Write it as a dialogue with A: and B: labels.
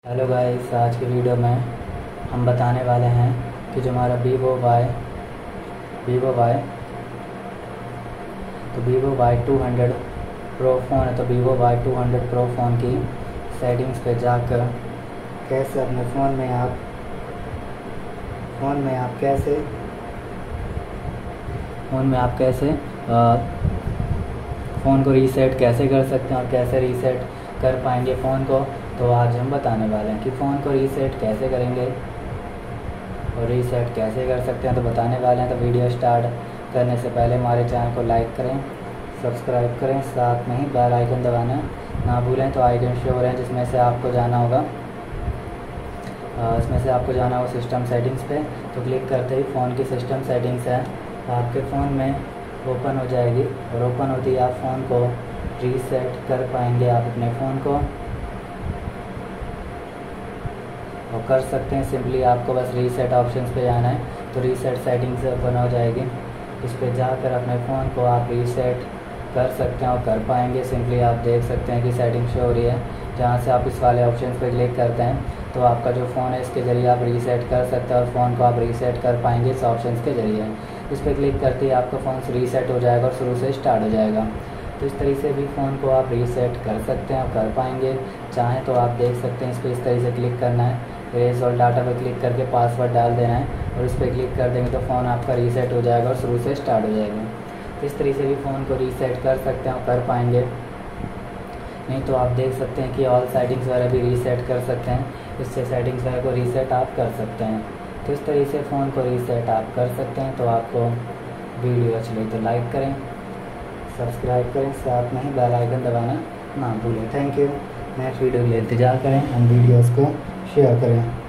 A: Hello guys, आज की video में हम बताने वाले हैं कि जो हमारा वीवो वाई 200 प्रो फ़ोन है। तो वीवो वाई 200 प्रो फ़ोन की सेटिंग्स पे जाकर कैसे अपने फ़ोन में आप कैसे फ़ोन को रीसेट कैसे कर सकते हैं और कैसे रीसेट कर पाएंगे फ़ोन को। तो आज हम बताने वाले हैं कि फ़ोन को रीसेट कैसे करेंगे और रीसेट कैसे कर सकते हैं, तो बताने वाले हैं। तो वीडियो स्टार्ट करने से पहले हमारे चैनल को लाइक करें, सब्सक्राइब करें, साथ में ही बेल आइकन दबाना ना भूलें। तो आइकन शो हो रहे हैं जिसमें से आपको जाना होगा सिस्टम सेटिंग्स पे। तो क्लिक करते ही फ़ोन की सिस्टम सेटिंग्स है आपके फ़ोन में ओपन हो जाएगी और ओपन होती ही आप फ़ोन को रीसेट कर पाएंगे आप अपने फ़ोन को और कर सकते हैं। सिंपली आपको बस रीसेट ऑप्शंस पे जाना है तो रीसेट सेटिंग्स ओपन हो जाएगी। इस पर जाकर अपने फ़ोन को आप रीसेट कर सकते हैं और कर पाएंगे। सिंपली आप देख सकते हैं कि सेटिंग शो हो रही है। जहाँ से आप इस वाले ऑप्शन पे क्लिक करते हैं तो आपका जो फ़ोन है इसके ज़रिए आप रीसेट कर सकते हैं और फ़ोन को आप रीसेट कर पाएंगे इस ऑप्शन के ज़रिए। इस पर क्लिक करते ही आपका फ़ोन रीसेट हो जाएगा और शुरू से स्टार्ट हो जाएगा। तो इस तरीके से भी फ़ोन को आप रीसेट कर सकते हैं और कर पाएंगे। चाहें तो आप देख सकते हैं, इस पर इस तरीके से क्लिक करना है, इरेज ऑल डाटा पर क्लिक करके पासवर्ड डाल देना है और इस पर क्लिक कर देंगे तो फ़ोन आपका रीसेट हो जाएगा और शुरू से स्टार्ट हो जाएगा। तो इस तरीके से भी फ़ोन को रीसेट कर सकते हैं और कर पाएंगे। नहीं तो आप देख सकते हैं कि ऑल सेटिंग्स वगैरह भी रीसेट कर सकते हैं, इससे सेटिंग्स वगैरह को रीसेट आप कर सकते हैं। तो इस तरीके से फ़ोन को रीसेट आप कर सकते हैं। तो आपको वीडियो अच्छी लगी तो लाइक करें, सब्सक्राइब करें, साथ में ही बेल आइकन दबाना ना भूलें। Thank you. नेक्स्ट वीडियो के लिए इंतज़ार करें, हम वीडियोज़ को शेयर करें।